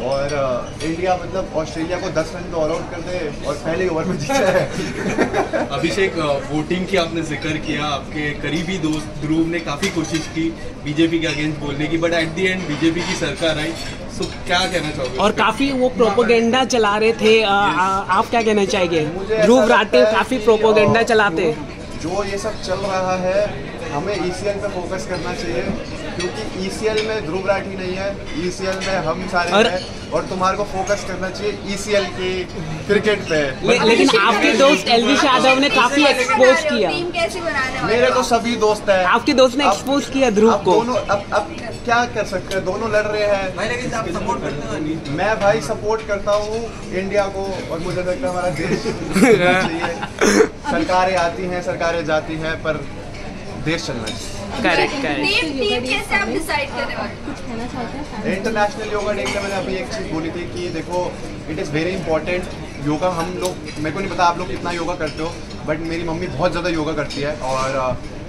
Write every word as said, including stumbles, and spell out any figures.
और इंडिया मतलब ऑस्ट्रेलिया को दस रन पे ऑल आउट कर दे और पहले ओवर में जीत जाए। अभिषेक, वोटिंग की आपने जिक्र किया, आपके करीबी दोस्त ध्रुव ने काफ़ी कोशिश की बीजेपी के अगेंस्ट बोलने की, but at the end BJP की सरकार आई। सो क्या कहना चाहोगे? और काफी वो प्रोपोगेंडा चला रहे थे, आ, आ, आप क्या कहना चाहेंगे? ध्रुव राठे काफी प्रोपोगेंडा चलाते। जो ये सब चल रहा है हमें ईसीएल पे फोकस करना चाहिए, क्योंकि ईसीएल में ध्रुव राठी नहीं है, ईसीएल में हम सारे और, हैं और तुम्हारे को फोकस करना चाहिए ईसीएल की क्रिकेट पे। ले, लेकिन आपके दोस्त एलविश यादव ने काफी एक्सपोज किया। मेरे तो सभी दोस्त हैं। आपके दोस्त ने एक्सपोज किया ध्रुव को। दोनों अब अब क्या कर सकते हैं, दोनों लड़ रहे हैं भाई, लेकिन आप सपोर्ट करते हो? मैं भाई सपोर्ट करता हूँ इंडिया को और मुझे लगता है हमारा देश चाहिए। सरकारें आती हैं, सरकारें जाती हैं, पर देश चलना चाहिए। Correct correct. टीम कैसे आप डिसाइड करने वाले? कुछ कहना चाहते हैं? इंटरनेशनल योगा डे में मैंने अभी एक चीज़ बोली थी कि देखो it is very important. Yoga हम लोग, मेरे को नहीं पता आप लोग कितना योगा करते हो, बट मेरी मम्मी बहुत ज़्यादा योगा करती है और